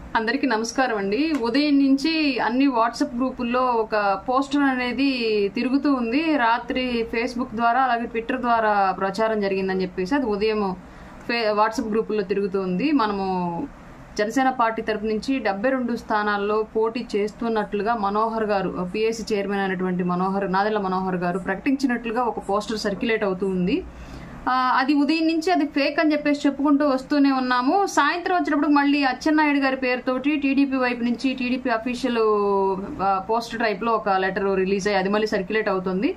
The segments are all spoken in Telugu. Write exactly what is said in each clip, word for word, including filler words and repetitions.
అందరికీ నమస్కారం అండి. ఉదయం నుంచి అన్ని వాట్సాప్ గ్రూపుల్లో ఒక పోస్టర్ అనేది తిరుగుతూ ఉంది. రాత్రి ఫేస్బుక్ ద్వారా అలాగే ట్విట్టర్ ద్వారా ప్రచారం జరిగిందని చెప్పేసి అది ఉదయం వాట్సాప్ గ్రూపుల్లో తిరుగుతూ ఉంది. మనము జనసేన పార్టీ తరపు నుంచి డెబ్బై రెండు స్థానాల్లో పోటీ చేస్తున్నట్లుగా మనోహర్ గారు, పిఎస్సి చైర్మన్ అయినటువంటి మనోహర్ నాదెళ్ల మనోహర్ గారు ప్రకటించినట్లుగా ఒక పోస్టర్ సర్క్యులేట్ అవుతూ ఉంది. అది ఉదయం నుంచి అది ఫేక్ అని చెప్పేసి చెప్పుకుంటూ వస్తూనే ఉన్నాము. సాయంత్రం వచ్చినప్పుడు మళ్ళీ అచ్చెన్నాయుడు గారి పేరుతోటి టీడీపీ వైపు నుంచి టీడీపీ అఫీషియల్ పోస్టర్ టైప్ లో ఒక లెటర్ రిలీజ్ అయ్యి అది మళ్ళీ సర్క్యులేట్ అవుతుంది.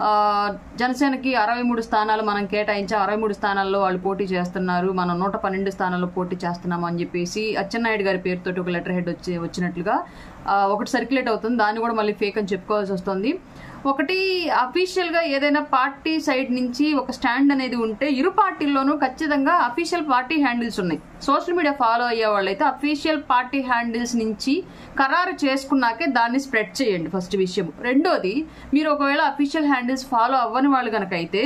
జనసేనకి అరవై మూడు స్థానాలు మనం కేటాయించాం, అరవై మూడు స్థానాల్లో వాళ్ళు పోటీ చేస్తున్నారు, మనం నూట పన్నెండు స్థానాల్లో పోటీ చేస్తున్నాము అని చెప్పేసి అచ్చెన్నాయుడు గారి పేరుతోటి ఒక లెటర్ హెడ్ వచ్చి వచ్చినట్లుగా ఒకటి సర్క్యులేట్ అవుతుంది. దాన్ని కూడా మళ్ళీ ఫేక్ అని చెప్పుకోవాల్సి వస్తుంది. ఒకటి అఫీషియల్ గా ఏదైనా పార్టీ సైడ్ నుంచి ఒక స్టాండ్ అనేది ఉంటే ఇరు పార్టీల్లోనూ ఖచ్చితంగా అఫీషియల్ పార్టీ హ్యాండిల్స్ ఉన్నాయి. సోషల్ మీడియా ఫాలో అయ్యే వాళ్ళైతే అఫీషియల్ పార్టీ హ్యాండిల్స్ నుంచి ఖరారు చేసుకున్నాకే దాన్ని స్ప్రెడ్ చేయండి. ఫస్ట్ విషయం. రెండోది, మీరు ఒకవేళ అఫీషియల్ హ్యాండిల్స్ ఫాలో అవ్వని వాళ్ళు కనుక అయితే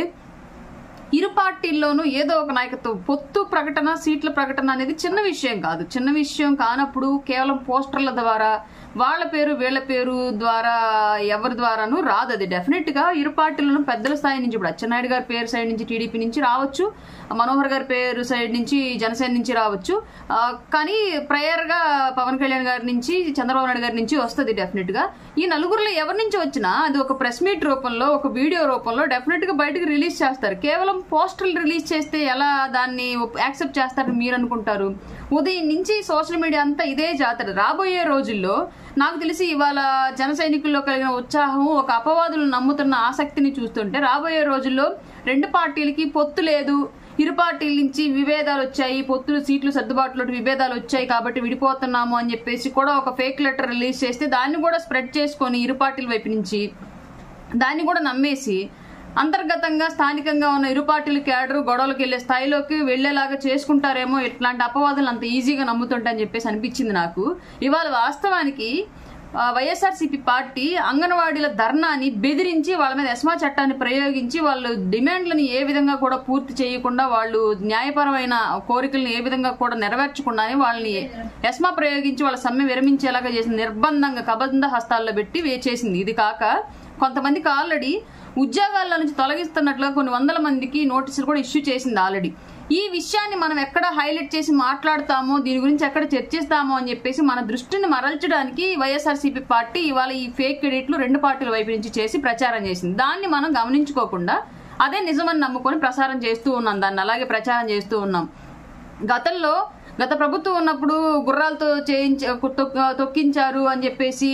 ఇరు పార్టీల్లోనూ ఏదో ఒక నాయకత్వం పొత్తు ప్రకటన, సీట్ల ప్రకటన అనేది చిన్న విషయం కాదు. చిన్న విషయం కానప్పుడు కేవలం పోస్టర్ల ద్వారా వాళ్ళ పేరు వీళ్ళ పేరు ద్వారా ఎవరి ద్వారాను రాదు. అది డెఫినెట్ గా ఇరు పార్టీలను పెద్దల స్థాయి నుంచి, ఇప్పుడు అచ్చెన్నాయుడు గారి పేరు సైడ్ నుంచి టీడీపీ నుంచి రావచ్చు, మనోహర్ గారి పేరు సైడ్ నుంచి జనసేన నుంచి రావచ్చు, కానీ ప్రయర్ గా పవన్ కళ్యాణ్ గారి నుంచి, చంద్రబాబు నాయుడు గారి నుంచి వస్తుంది డెఫినెట్ గా. ఈ నలుగురులో ఎవరి నుంచి వచ్చినా అది ఒక ప్రెస్ మీట్ రూపంలో, ఒక వీడియో రూపంలో డెఫినెట్ గా బయటకు రిలీజ్ చేస్తారు. కేవలం పోస్టర్లు రిలీజ్ చేస్తే ఎలా దాన్ని యాక్సెప్ట్ చేస్తారని మీరు అనుకుంటారు? ఉదయం నుంచి సోషల్ మీడియా అంతా ఇదే జాతర. రాబోయే రోజుల్లో నాకు తెలిసి ఇవాళ జన సైనికుల్లో కలిగిన ఉత్సాహం, ఒక అపవాదులు నమ్ముతున్న ఆసక్తిని చూస్తుంటే రాబోయే రోజుల్లో రెండు పార్టీలకి పొత్తు లేదు, ఇరు పార్టీల నుంచి విభేదాలు వచ్చాయి, పొత్తులు సీట్లు సర్దుబాటులో విభేదాలు వచ్చాయి కాబట్టి విడిపోతున్నాము అని చెప్పేసి కూడా ఒక ఫేక్ లెటర్ రిలీజ్ చేస్తే దాన్ని కూడా స్ప్రెడ్ చేసుకొని ఇరు పార్టీల వైపు నుంచి దాన్ని కూడా నమ్మేసి అంతర్గతంగా స్థానికంగా ఉన్న ఇరు పార్టీల క్యాడరు గొడవలకు వెళ్లే స్థాయిలోకి వెళ్లేలాగా చేసుకుంటారేమో, ఇట్లాంటి అపవాదులు అంత ఈజీగా నమ్ముతుంటని చెప్పేసి అనిపించింది నాకు. ఇవాళ వాస్తవానికి వైఎస్ఆర్సీపీ పార్టీ అంగన్వాడీల ధర్నాని బెదిరించి వాళ్ళ మీద ఎస్మా చట్టాన్ని ప్రయోగించి వాళ్ళు డిమాండ్లను ఏ విధంగా కూడా పూర్తి చేయకుండా, వాళ్ళు న్యాయపరమైన కోరికలను ఏ విధంగా కూడా నెరవేర్చకుండానే వాళ్ళని ఎస్మా ప్రయోగించి వాళ్ళ సమ్మె విరమించేలాగా చేసింది. నిర్బంధంగా కబంధ హస్తాల్లో పెట్టి చేసింది. ఇది కాక కొంతమందికి ఆల్రెడీ ఉద్యోగాల నుంచి తొలగిస్తున్నట్లుగా కొన్ని వందల మందికి నోటీసులు కూడా ఇష్యూ చేసింది ఆల్రెడీ. ఈ విషయాన్ని మనం ఎక్కడ హైలైట్ చేసి మాట్లాడతామో, దీని గురించి ఎక్కడ చర్చిస్తామో అని చెప్పేసి మన దృష్టిని మరల్చడానికి వైఎస్ఆర్సీపీ పార్టీ ఇవాళ ఈ ఫేక్ ఎడిట్లు రెండు పార్టీల వైపు నుంచి చేసి ప్రచారం చేసింది. దాన్ని మనం గమనించుకోకుండా అదే నిజమని నమ్ముకొని ప్రసారం చేస్తూ ఉన్నాం, దాన్ని అలాగే ప్రచారం చేస్తూ ఉన్నాం. గతంలో గత ప్రభుత్వం ఉన్నప్పుడు గుర్రాలతో చేయించ తొక్కించారు అని చెప్పేసి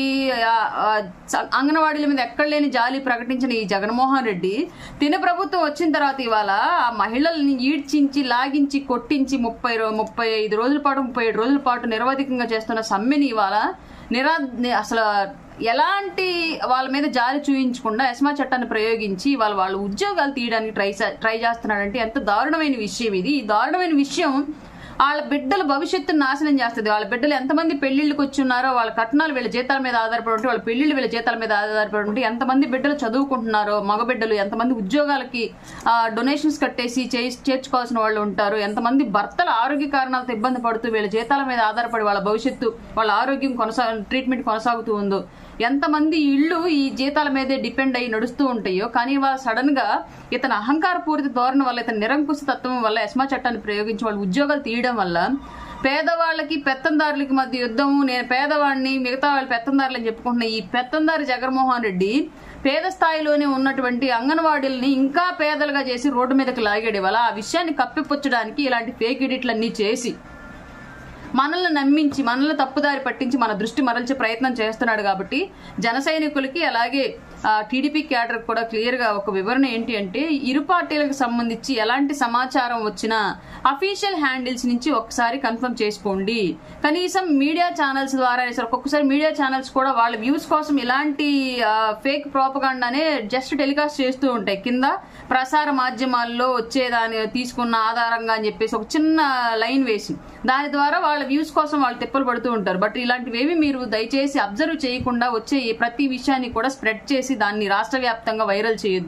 అంగన్వాడీల మీద ఎక్కడ లేని జాలి ప్రకటించిన ఈ జగన్మోహన్ రెడ్డి తిన ప్రభుత్వం వచ్చిన తర్వాత ఇవాళ ఆ మహిళల్ని ఈడ్చించి లాగించి కొట్టించి ముప్పై ముప్పై ఐదు రోజుల పాటు ముప్పై ఏడు రోజుల పాటు నిరవధికంగా చేస్తున్న సమ్మెని ఇవాళ నిరా అసలు ఎలాంటి వాళ్ళ మీద జాలి చూయించకుండా ఎస్మా చట్టాన్ని ప్రయోగించి వాళ్ళ వాళ్ళ ఉద్యోగాలు తీయడానికి ట్రై ట్రై చేస్తున్నాడంటే ఎంత దారుణమైన విషయం ఇది. ఈ దారుణమైన విషయం వాళ్ళ బిడ్డల భవిష్యత్తును నాశనం చేస్తుంది. వాళ్ళ బిడ్డలు ఎంతమంది పెళ్లిళ్ళకి వచ్చి ఉన్నారో, వాళ్ళ కట్నాలు వీళ్ళ జీతాల మీద ఆధారపడి ఉంటే, వాళ్ళ పెళ్లిళ్ళు వీళ్ళ జీతాల మీద ఆధారపడి ఉంటే, ఎంతమంది బిడ్డలు చదువుకుంటున్నారో, మగబిడ్డలు ఎంతమంది ఉద్యోగాలకి డొనేషన్స్ కట్టేసి చేర్చుకోవాల్సిన వాళ్ళు ఉంటారు, ఎంతమంది భర్తల ఆరోగ్య కారణాలతో ఇబ్బంది పడుతూ వీళ్ళ జీతాల మీద ఆధారపడి వాళ్ళ భవిష్యత్తు, వాళ్ళ ఆరోగ్యం కొనసా ట్రీట్మెంట్ కొనసాగుతూ ఉందో, ఎంతమంది ఇళ్ళు ఈ జీతాల మీదే డిపెండ్ అయ్యి నడుస్తూ ఉంటాయో. కానీ వాళ్ళ సడన్ గా ఇతని అహంకారపూరిత ధోరణి వల్ల, ఇతని నిరంకుశ తత్వం వల్ల ఎస్మా చట్టాన్ని ప్రయోగించి వాళ్ళు ఉద్యోగాలు తీయడం వల్ల పేదవాళ్ళకి పెత్తందారులకి మధ్య యుద్ధము, నేను పేదవాడిని మిగతా వాళ్ళు పెత్తందారులు అని చెప్పుకుంటున్న ఈ పెత్తందారి జగన్మోహన్ రెడ్డి పేద స్థాయిలోనే ఉన్నటువంటి అంగన్వాడీలని ఇంకా పేదలుగా చేసి రోడ్డు మీదకి లాగాడు. వల్ల ఆ విషయాన్ని కప్పిపుచ్చడానికి ఇలాంటి ఫేక్ ఎడిట్లన్నీ చేసి మనల్ని నమ్మించి మనల్ని తప్పుదారి పట్టించి మన దృష్టి మరల్చే ప్రయత్నం చేస్తున్నాడు. కాబట్టి జన సైనికులకి అలాగే టీడీపీ క్యాడర్ కూడా క్లియర్ గా ఒక వివరణ ఏంటి అంటే, ఇరు పార్టీలకు సంబంధించి ఎలాంటి సమాచారం వచ్చినా అఫీషియల్ హ్యాండిల్స్ నుంచి ఒకసారి కన్ఫర్మ్ చేసుకోండి. కనీసం మీడియా ఛానల్స్ ద్వారా ఒక్కొక్కసారి మీడియా ఛానల్స్ కూడా వాళ్ళ వ్యూస్ కోసం ఇలాంటి ఫేక్ ప్రోపగాండానే జస్ట్ టెలికాస్ట్ చేస్తూ ఉంటాయి. కింద ప్రసార మాధ్యమాల్లో వచ్చేదాన్ని తీసుకున్న ఆధారంగా అని చెప్పేసి ఒక చిన్న లైన్ వేసి దాని ద్వారా వాళ్ళ వ్యూస్ కోసం వాళ్ళు తిప్పలు పడుతూ ఉంటారు. బట్ ఇలాంటివేవి మీరు దయచేసి అబ్జర్వ్ చేయకుండా వచ్చే ప్రతి విషయాన్ని కూడా స్ప్రెడ్ చేసి దాన్ని రాష్ట్ర వ్యాప్తంగా వైరల్ చేయొద్దు.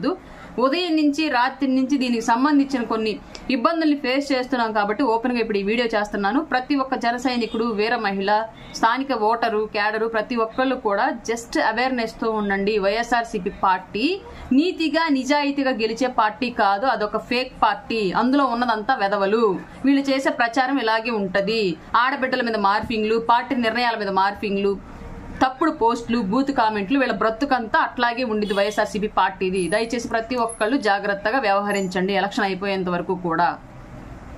ఉదయం నుంచి రాత్రి నుంచి దీనికి సంబంధించిన కొన్ని ఇబ్బందుల్ని ఫేస్ చేస్తున్నాం కాబట్టి ఓపెన్ గా ఇప్పుడు ఈ వీడియో చేస్తున్నాను. ప్రతి ఒక్క జన సైనికుడు, వీర మహిళ, స్థానిక ఓటరు, క్యాడరు ప్రతి ఒక్కళ్ళు కూడా జస్ట్ అవేర్నెస్ తో ఉండండి. వైఎస్ఆర్సీపీ పార్టీ నీతిగా నిజాయితీగా గెలిచే పార్టీ కాదు, అదొక ఫేక్ పార్టీ. అందులో ఉన్నదంతా వెధవలు. వీళ్ళు చేసే ప్రచారం ఇలాగే ఉంటది. ఆడబిడ్డల మీద మార్ఫింగ్లు, పార్టీ నిర్ణయాల మీద మార్ఫింగ్లు, తప్పుడు పోస్టులు, బూత్ కామెంట్లు, వీళ్ళ బ్రతుకంతా అట్లాగే ఉండిది వైఎస్ఆర్సీపీ పార్టీది. దయచేసి ప్రతి ఒక్కళ్ళు జాగ్రత్తగా వ్యవహరించండి ఎలక్షన్ అయిపోయేంత వరకు కూడా.